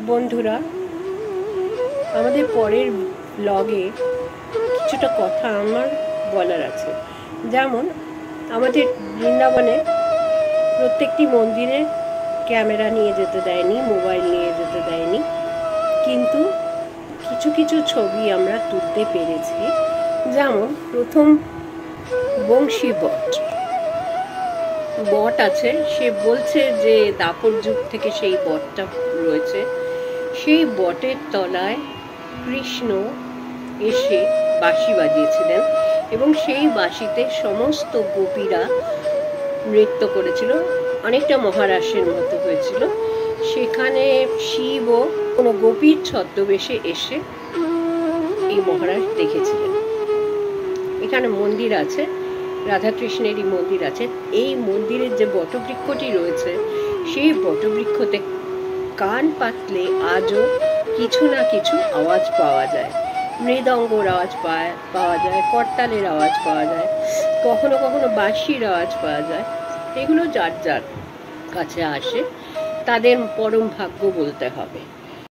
বন্ধুরা, আমাদের পরের ব্লগে কিছুটা কথা আমার বলার আছে। যেমন আমাদের বৃন্দাবনে প্রত্যেকটি মন্দিরে ক্যামেরা নিয়ে যেতে দেয়নি, মোবাইল নিয়ে যেতে দেয়নি, কিন্তু কিছু কিছু ছবি আমরা তুলতে পেরেছি। যেমন প্রথম বংশী বট আছে, সে বলছে যে দাপর যুগ থেকে সেই বটটা রয়েছে। সেই বটের তলায় কৃষ্ণ এসে বাঁশি বাজিয়েছিলেন এবং সেই বাঁশিতে সমস্ত গোপীরা নৃত্য করেছিল, অনেকটা মহারাসের মতো হয়েছিল। সেখানে শিবও কোনো গোপীর ছদ্মবেশে এসে এই মহারাস দেখেছিলেন। এখানে মন্দির আছে, রাধাকৃষ্ণেরই মন্দির আছে। এই মন্দিরের যে বটবৃক্ষটি রয়েছে, সেই বটবৃক্ষতে কান পাতলে আজও কিছু না কিছু আওয়াজ পাওয়া যায়। মৃদঙ্গর আওয়াজ পাওয়া যায়, করতালের আওয়াজ পাওয়া যায়, কখনো কখনো বাঁশির আওয়াজ পাওয়া যায়। এগুলো যার যার কাছে আসে, তাদের পরম ভাগ্য বলতে হবে।